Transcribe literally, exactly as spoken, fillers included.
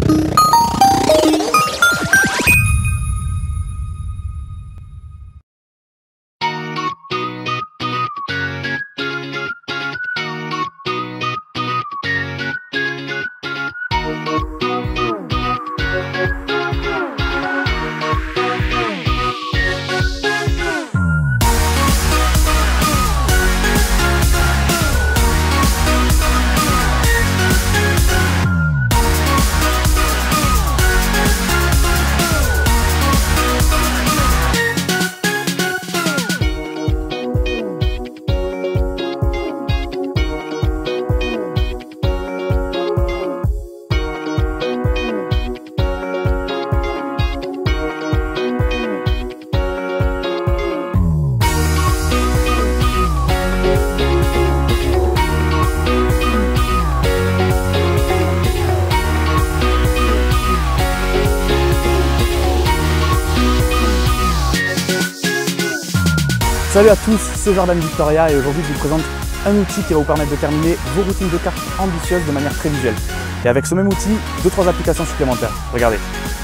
Salut à tous, c'est Jordan Victoria et aujourd'hui je vous présente un outil qui va vous permettre de terminer vos routines de cartes ambitieuses de manière très visuelle. Et avec ce même outil, deux trois applications supplémentaires. Regardez.